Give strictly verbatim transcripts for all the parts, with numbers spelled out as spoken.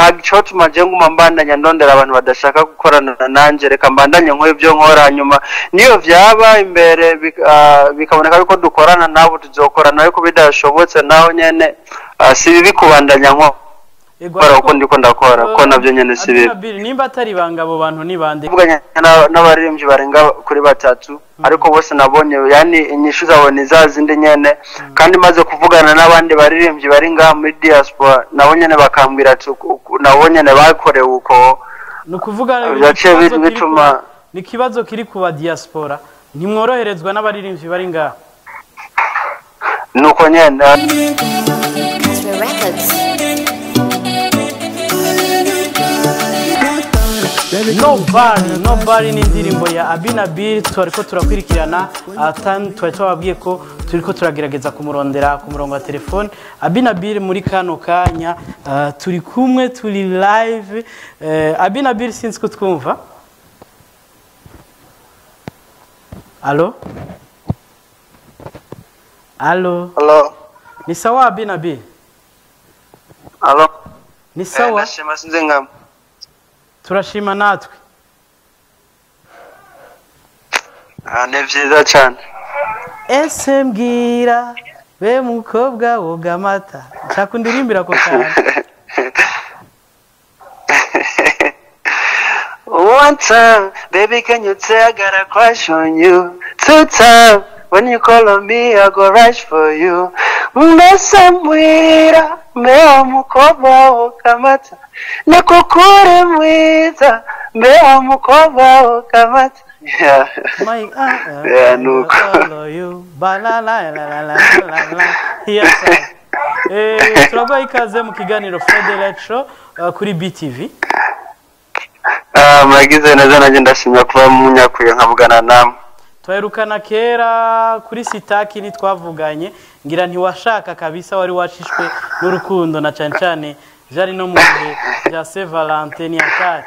nta gicotuma je nguma mbandanya ndondera abantu badashaka gukorana nanje reka mbandanye nko ibyo nkora nyuma niyo vyaba imbere bikaboneka yuko dukorana nabo tuzokorana ariko bidashobotse naho nyene si bibi kubandanya nko bara uko ndiko ndakora ko navyo nyene si bibi nimba atari bangabo bantu ni bande mvuganya n'abaririmbyi barenga kuri batatu ariko bose nabonye yani inyishu zabone zazindi nyene kandi maze kuvugana n'abandi baririmbyi bari ngaha muri Diaspora nabo nyene bakambwira ati nabo nyene bakorewe uko nukuvuga byace bituma ni kibazo kiri kuba Diaspora ntimworoherezwa n'abaririmbyi bari ngaha nuko nyene Nobody, nobody ni indirimbo ya A B Nabil twariko turakwirikirana atani twari twababwiye ko turiko turagerageza kumurondera ku murongo wa telefone A B Nabil muri kano kanya uh, turi kumwe turi live uh, A B Nabil sinzi ko twumva Allo Allo Allo Ni sawa A B Nabil Allo Ni sawa eh, nashima sinze ngam turashima natwe ah ne vyiza cyane ese mbwira be mukobwa woga mata nshaka ndirimbira ko cyane one time baby can you tell I got a crush on you two time when you call on me I go rush for you mbese mbwira be mukobwa woga mata nakukure mwiza mbea mukova ukamata yeah my uh, yeah no follow you bala la la la la la yes eh turagwa ikaze mu kiganiro Frederick Show uh, kuri B T V ah mwagize neza naje ndashimya kuba munyakuye nkavugana namwe twaherukana kera kuri sitaki ni twavuganye ngira ntiwashaka kabisa wari washishwe n'urukundo na cyane cyane jari no mu gihe ya Saint Valentin yakari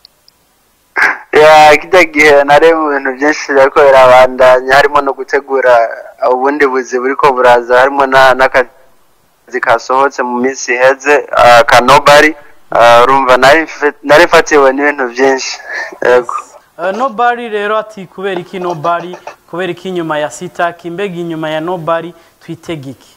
ya kidagiye nare mu bintu byinshi ariko birabandanya harimo no gutegura ubundi buzi buriko buraza harimo na nakazi kasohotse mu minsi heze ka nobody urumva nari nari fatiwe n'ibintu byinshi yego nobody rero ati kubera iki nobody kubera iki nyuma ya sitaki mbega inyuma ya nobody twitegiki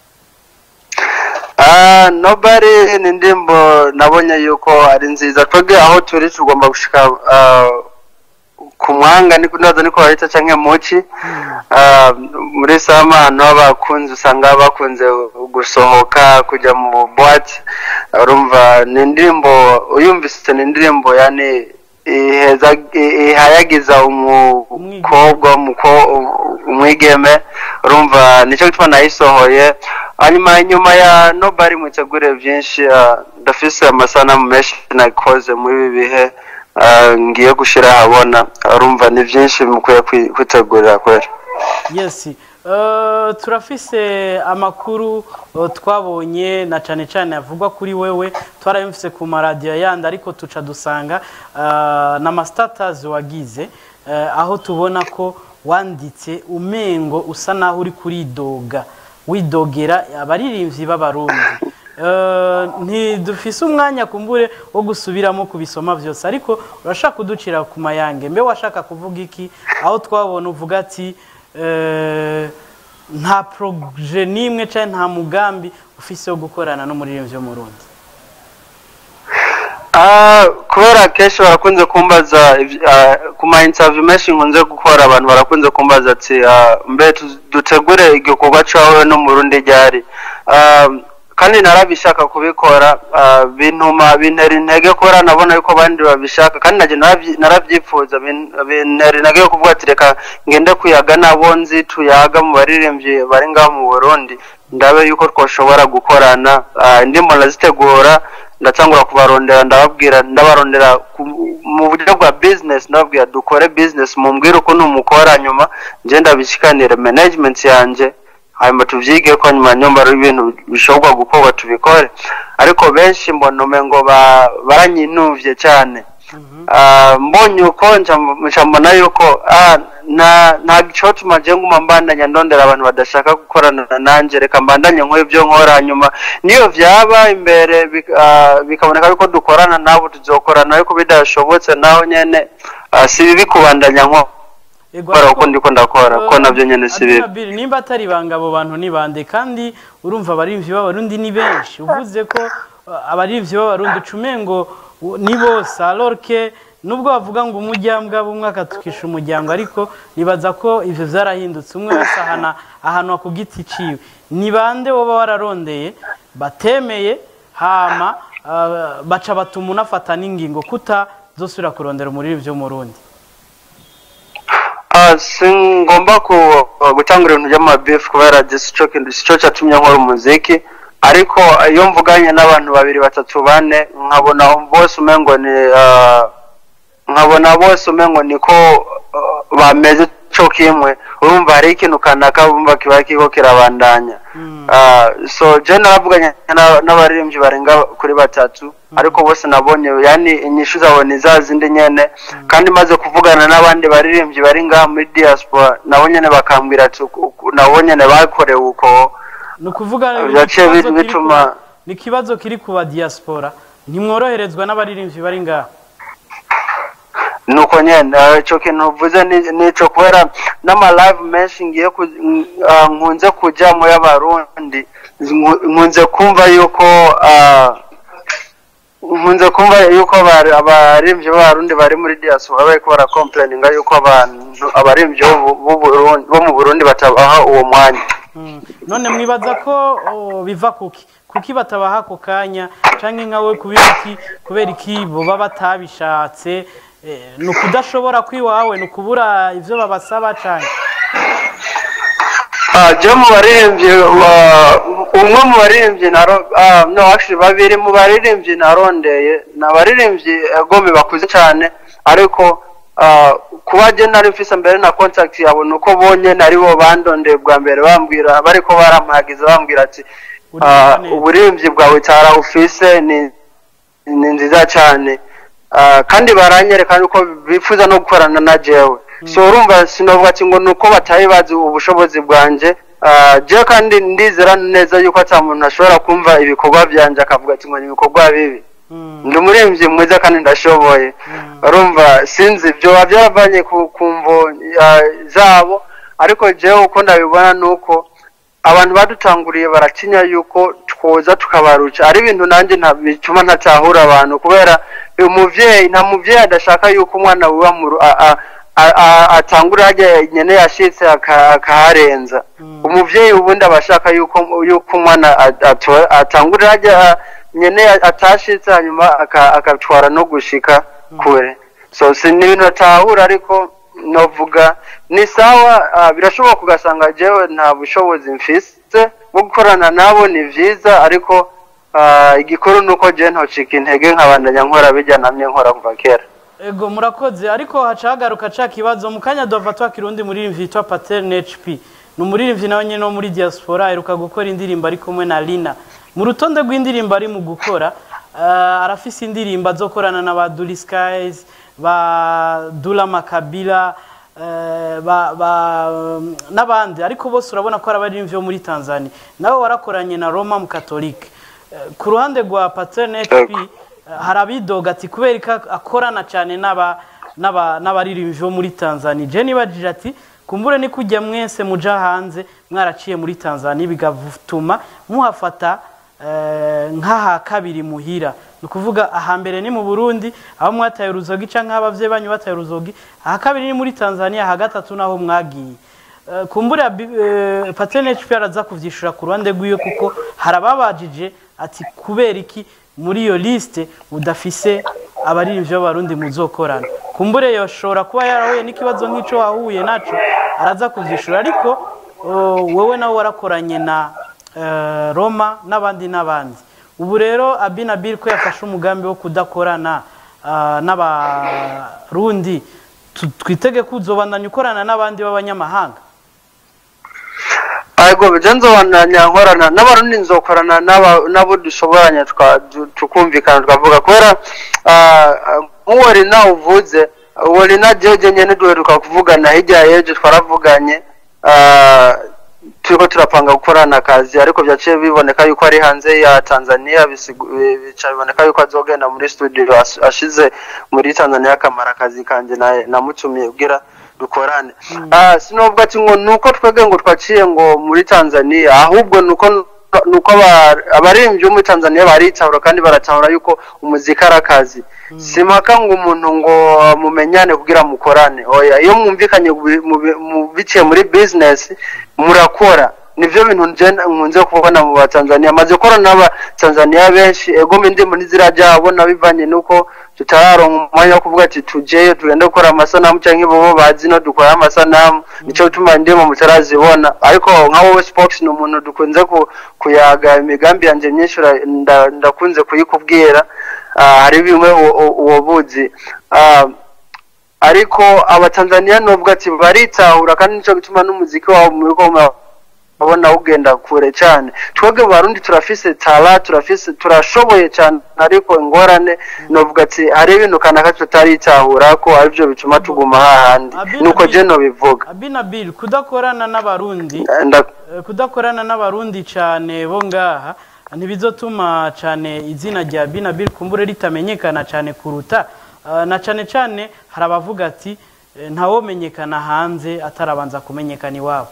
Ah nobody ni ndimbo nabonye yuko ari nziza twege aho turi tugomba gushika ku mwanga niko ndaza niko bahita canke muci muri samano abakunze usanga bakunze gusohoka kuja mu boîte urumva ni ndimbo uyumvise ni ndimbo yani iheza ihayagiza umukobwa muko umwigeme urumva nico gitwa nayisohoye hanyuma nyuma ya nobody mutegure byinshi ndafise amasana menshi nakoze muri bihe ngiye gushira habona urumva ni byinshi mukuye kwitegurira kwera yes uh, turafise amakuru uh, twabonye na cyane cyane avugwa kuri wewe twarayumvise ku maradio yandi ariko tuca dusanga uh, na ma status wagize uh, aho tubona ko wanditse umengo usa naho uri kuri doga widogera abaririmbyi b'abarundi uh, ntidufise umwanya kumbure wo gusubiramo kubisoma byose ariko urashaka kuducira ku mayange mbe washaka kuvuga iki aho twabona uvuga ati uh, nta projet nimwe cyane nta mugambi ufise wo gukorana no muririmbyi wo mu Burundi ah kubera kesho barakunze kumbaza kuma interview menshi nkunze gukora abantu barakunze kumbaza ati mbe dutegure igikorwa cyawe no mu Burundi ryari kandi narabishaka kubikora bintuma bintera intege kora nabona yuko bandi babishaka kandi naje naravyifuza bintera intege yo kuvuga ati reka ngende kuyaga nabo nzi tuyaga mu baririmbyi bari ngaho mu Burundi ndabe yuko twoshobora gukorana ndimo nazitegura ndatangura kubarondera ndababwira ndabarondera mu buryo bwa business ndababwira dukore business mumbwira uko numukora nyuma nje ndabishikanira management yanje hanyuma tuvyige ko nyuma nyomba ibintu bishobora gukorwa tubikore ariko benshi mbona ngo baranyinuvye cyane mbonye uko nca mbona yuko nta nta gicotuma je nguma mbandanya ndondera abantu badashaka gukorana nanje reka mbandanye nko ibyo nkora hanyuma niyo vyaba imbere bikaboneka yuko dukorana nabo tuzokorana ariko bidashobotse naho nyene si bibi kubandanya nko bara uko ndiko ndakora ko navyo nyene si bibi. Nimba atari bangabo bantu ni bande kandi urumva abarimvyi b'abarundi ni benshi uvuze ko abarimvyi b'abarundi cumengo ni bose alors que nubwo bavuga ngo umujyambwa bumwe akatukisha umujyango ariko nibaza ko ivyo vyarahindutse umwe wese ahana ahantu ku giti ciwe ni bande woba wararondeye batemeye hama uh, baca batuma unafata n'ingingo kuta zosubira kurondera muri ivyo mu Burundi. Ah singomba ku gutangura ibintu by'amabeef kubera sico kintu sico cyatumye nkora umuziki ariko iyo mvuganye n'abantu babiri batatu bane nkabona bose umengo ni uh, nkabona bose umengo niko uh, bameze cyo kimwe urumva hari ikintu kanaka bumva kiba kiko kirabandanya. mm. uh, so je naravuganye n'abaririmbyi barenga kuri batatu mm. ariko bose nabonye yani inyishu zabone zazindi nyene mm. kandi maze kuvugana n'abandi baririmbyi bari ngaha muri Diaspora nabonye ne bakambwira ati nabonye ne bakorewe uko nukuvuga bituma ni kibazo kiri kuba Diaspora ntimworoherezwa n'abaririmbyi bari ngaha nuko nyene cyo kintu vuze nico kubera n'ama live menshi ngiye nkunze kuja mu y'abarundi nkunze kumva yuko nkunze kumva yuko abarimvyi b'abarundi bari muri Diaspora bariko bara complaininga yuko abantu abarimvyi bo mu Burundi batabaha uwo mwanya. None mwibaza ko biva kuki kuki batabaha ko kanya canke nkawe kubiki kubera iki bo baba batabishatse nukudashobora kwiwawe nukubura ivyo babasaba cyane. Ah je mu baririmbyi umwe mu baririmbyi naro no actually babiri mu baririmbyi narondeye nabaririmbyi gome bakuze cyane ariko kuba je nari mfise mbere na contact yabo nuko bonye nari bo bandondeye bwa mbere bambwira bariko barampagiza bambwira ati uburirimbyi bwawe tara ufise ni ni nziza cyane. Uh, kandi baranyereka uko bifuza no gukorana na jewe. mm. So urumva sinovuga ati ngo nuko batayibazi ubushobozi bwanje uh, je kandi ndizera neza yuko ata muntu ashobora kumva ibikorwa byanje akavuga ati ngo ni ibikorwa bibi. mm. Ndi muremvye mwiza kandi ndashoboye. mm. Urumva sinzi byo byaravanye ku kumvo uh, zabo ariko jewe uko ndabibona nuko abantu badutanguriye baratinya yuko twoza tukabaruca ari ibintu nanje ntabituma ntatahura abantu kubera umuvyeyi nta muvyeyi adashaka yuko umwana wiwa mu atangura haje nyene yashitse akaharenza. mm. Umuvyeyi ubundi abashaka yuko yuko umwana atangura haje nyene atashitse hanyuma akatwara no gushika kure. So si ibintu atahura ariko novuga ni sawa uh, birashoboka kugasanga jewe nta bushobozi mfise bwo gukorana nabo ni vyiza ariko uh, igikuru nuko je ntocika intege nkabandanya nkora bijyanamye nkora kuva kera. Ego murakoze ariko hacagaruka ca kibazo mukanya dova twa kirundi muri mvitwa Pattern H P numuririmvyi nawe nyene no muri Diaspora eruka gukora indirimbo ari kumwe na Lina mu rutonde rw'indirimbo ari mu gukora uh, arafise indirimbo azokorana na ba Dully Skies ba Dula Makabila uh, ba, ba nabandi ariko bose urabona ko arabarimvyo muri Tanzania nawe warakoranye na Roma mu Catholic. uh, ku ruhande rwa Pattern H P uh, harabidoga ati kubereka akorana cyane naba naba nabaririmvyo muri Tanzania. Je nibajije ati kumbure ni kujya mwese muja hanze mwaraciye muri Tanzania bigavutuma muhafata uh, ngaha kabiri muhira nukuvuga ahambere ni mu Burundi aho mwataye uruzogi canke abavye banyu bataye uruzogi aha kabiri ni muri Tanzania hagatatu naho mwagiye. uh, kumbure uh, Pattern H P araza kuvyishura ku ruhande rwiyo kuko harababajije ati kubera iki muri iyo liste udafise abaririmbyi b'abarundi muzokorana. Kumbure yoshora kuba yarahuye n'ikibazo nk'ico wahuye naco araza kuvyishura ariko uh, wewe nawe warakoranye na uh, Roma n'abandi n'abandi. Ubu rero A B Nabil ko yafashe umugambi wo kudakorana uh, n'abarundi twitege kuzobandanya ukorana n'abandi b'abanyamahanga. Aigo bijenzo wananya nkorana n'abarundi nzokorana nabo dushoboranya tukumvikana tukavuga kubera nk'uwari nawe uvuze wari na jeje nyene duheruka kuvugana hirya yeje twaravuganye uh, turiko turapanga gukorana akazi ariko byaciye biboneka yuko ari hanze ya Tanzania bica biboneka yuko azogenda muri studio ashize muri Tanzania kamara akazi kanje na namutumiye kugira dukorane mm. ah sinobwa ati ngo nuko twege ngo twaciye ngo muri Tanzania ahubwo nuko nuko abarimvyi muri Tanzania baritahura kandi baratahura yuko umuziki arakazi mm. simaka ngo umuntu ngo mumenyane kugira mukorane oya iyo mwumvikanye mu biciye muri business murakora nivyo bintu nkunze kubona mu Tanzania maze korana n'aba Tanzania benshi ego ndimo nizirajabo nabivanye nuko tutararonka umwanya wo kuvuga ati tujeyo tugende gukora amasanamu canke bobo bazi no dukora amasanamu nico bituma ndimo mutarazibona ariko nka wowe Spox no umuntu dukunze kuyaga imigambi yanje myinshi ndakunze kuyikubwira hari bimwe uwo buzi ariko aba Tanzania novuga ati baritahura kandi nico bituma n'umuziki wawo muri ko abona ugenda kure cyane twege barundi turafise tala turafise turashoboye cyane ariko ingorane novuga ati hari ibintu kanaka tutaritahura ko arivyo bituma tuguma hahandi nuko je no bivuga AB Nabil kudakorana n'abarundi kudakorana n'abarundi cyane bo ngaha ntibizotuma cyane izina rya AB Nabil kumbure ritamenyekana cyane kuruta na cyane cyane harabavuga ati ntawo menyekana hanze atarabanza kumenyekana iwabo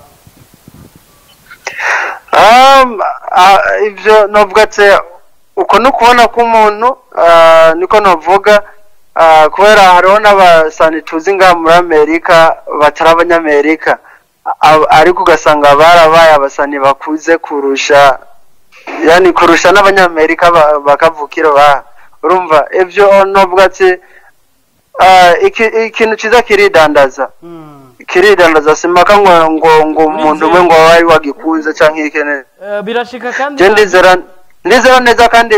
um ivyo novuga ati uko no kubona ko umuntu niko novuga kubera hariho n'abasani tuzi nga muri Amerika batari abanyamerika ariko ugasanga barabaye abasani bakuze kurusha yani kurusha n'abanyamerika bakavukira ba urumva ivyo novuga ati ikintu ciza kiridandaza kiridandaza simaka ngo ngo ngo umuntu umwe ngo wari wagikunze canke ikene birashika kandi je ndizera ndizera neza kandi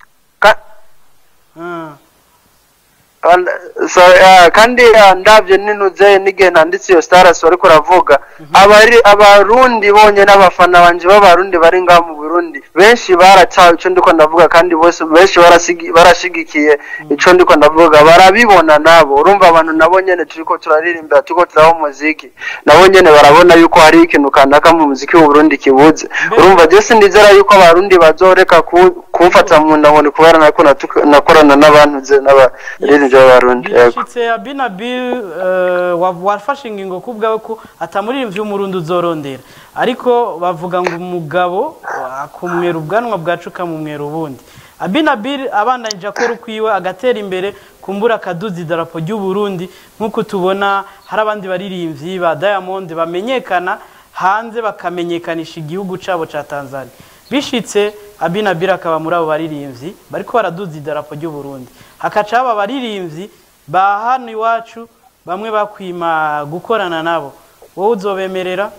so kandi ndavye ninuze nige nanditse yo stars ariko ravuga abari abarundi bonye n'abafana banje b'abarundi bari nga mu Burundi benshi barataye ico ndiko ndavuga kandi bose benshi barashigikiye ico ndiko ndavuga barabibona nabo urumva abantu nabo nyene turiko turaririmba tuko turaho muziki nabo nyene barabona yuko hari ikintu kanaka mu muziki w'u Burundi kibuze urumva je sindizera yuko abarundi bazoreka kumfata mu ndabone kubera nako nakorana n'abantu ze n'aba Bishitse AB Nabil wafashe ingingo kubwawe ko atamuririmvyi umurundi uzorondera ariko bavuga ngo umugabo akumwera ubwanwa bwacuka mu mwero ubundi AB Nabil abandanje akora kwiwe agatera imbere kumbura akaduzi idarapo ry'u Burundi nkuko tubona hari abandi baririmbyi ba Diamond bamenyekana hanze bakamenyekanisha igihugu cabo ca Tanzania bishitse AB Nabil akaba muri abo baririmbyi bariko baraduza idarapo ry'u Burundi hakaca aba baririmbyi ba hano iwacu bamwe bakwima gukorana nabo wowe uzobemerera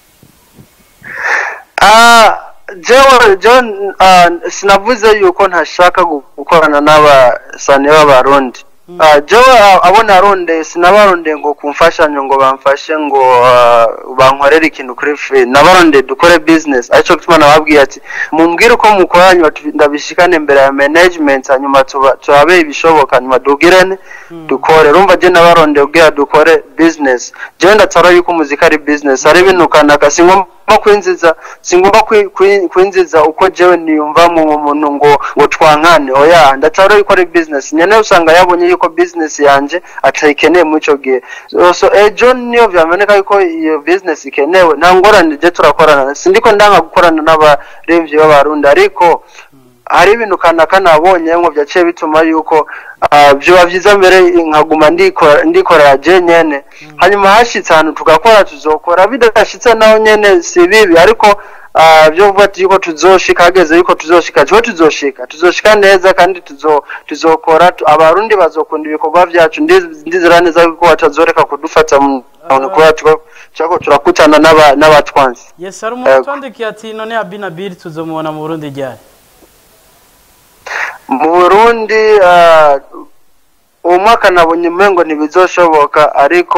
ah jewe John sinavuze yuko ntashaka gukorana n'abasani b'abarundi ah jewe abona aronde sinabaronde ngo kumfashanyo ngo bamfashe ngo bankorera ikintu kuri free nabaronde dukore business acho gutuma nababwiye ati mumbwire uko mukoranye ndabishikane imbere ya management hanyuma turabe ibishoboka nyuma dugirane dukore rumva je nabaronde ubwira dukore business je ndatsara yuko muzika ari business ari ibintu kanaka singo kwinziza singomba kwinziza uko jewe niyumva mu muntu ngo ngo twankane oya ndatsara yuko ari business nyene usanga yabonye yuko business yanje atayikeneye mu cyo gihe so eh John niyo vyameneka yuko iyo business ikenewe ntangorane je turakorana sindiko ndanga gukorana n'abaremvyi b'abarundi ariko hari ibintu kanaka nabonye ngo byaciye bituma yuko byo bavyiza mbere nkaguma ndikora ndikora je nyene hanyuma hashitse hano tugakora tuzokora bidashitse naho nyene si bibi ariko byo vuga yuko tuzoshika hageze yuko tuzoshika cyo tuzoshika tuzoshika neza kandi tuzo tuzokora abarundi bazokunda ibikorwa byacu ndizera neza yuko batazoreka kudufata mu kuba cyako turakutana n'abatwanzi yes ari umutondekiye ati none AB Nabil tuzomubona mu Burundi ryari mu Burundi umwaka nabonye mengo ntibizoshoboka ariko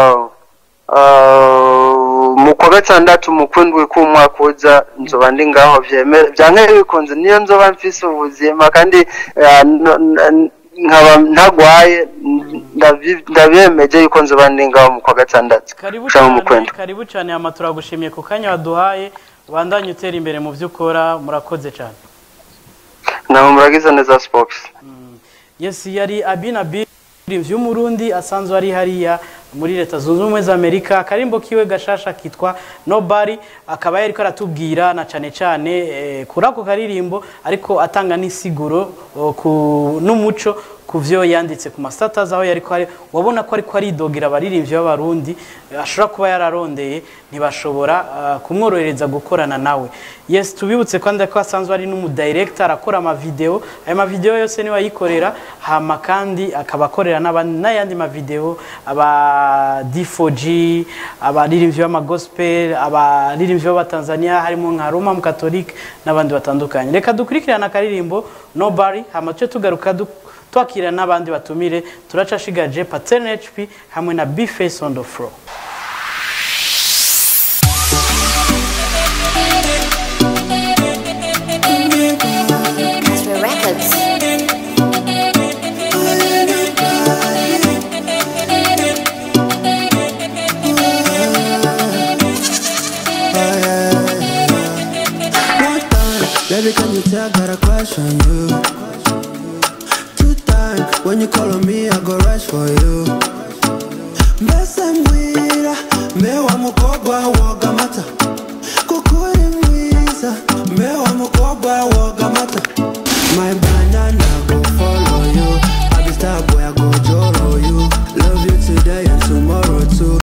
mu kwa gatandatu mukundwe k'umwaka uza nzoba ndi ngaho vyemere byanke bikunze niyo nzoba mfise ubuzima kandi nkaba ntagwaye ndabiyemeje yuko nzoba ndi ngaho mu kwa gatandatu karibu cyane ama turagushimiye ku kanya waduhaye bandanye utera imbere mu byo ukora murakoze cyane naho muragize neza Spox yes yari A B Nabil vy'umurundi asanzwe ari hariya muri leta zunze ubumwe za Amerika karimbo kiwe gashasha kitwa no bari akaba yari karatubwira na cyane cyane eh, kurako karirimbo ariko atanga n'isiguro ku n'umuco kuvyo yanditse ku status aho yari ko wabona ko ari ko ari dogira abaririmbyi b'abarundi ashobora kuba yararondeye ntibashobora uh, kumworohereza gukorana nawe yes tubibutse kandi ko asanzwe ari n'umu director akora ama video ayo ma video yose ni wayikorera hama kandi akabakorera n'ayandi ma video aba D four G abaririmbyi b'ama gospel abaririmbyi b'aba Tanzania harimo nka Roma mu Catholic n'abandi batandukanye reka dukurikirana karirimbo no bari hama cyo tugaruka twakira n'abandi batumire turacashigaje Pattern H P hamwe na B Face on the floor Baby, can you tell I got a crush on you? Two times when you call on me, I go rush for you. Mbese mwira, mewa mukobwa woga mata. Kukuri mwiza, mewa mukobwa woga mata. My bad.